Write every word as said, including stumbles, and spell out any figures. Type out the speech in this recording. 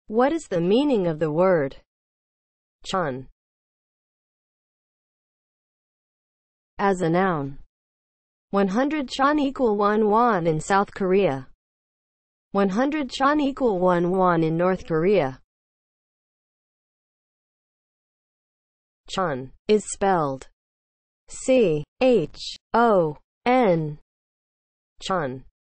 What is the meaning of the word CHON as a noun? one hundred CHON equal one won in South Korea. one hundred CHON equal one won in North Korea. CHON is spelled C H O N. CHON.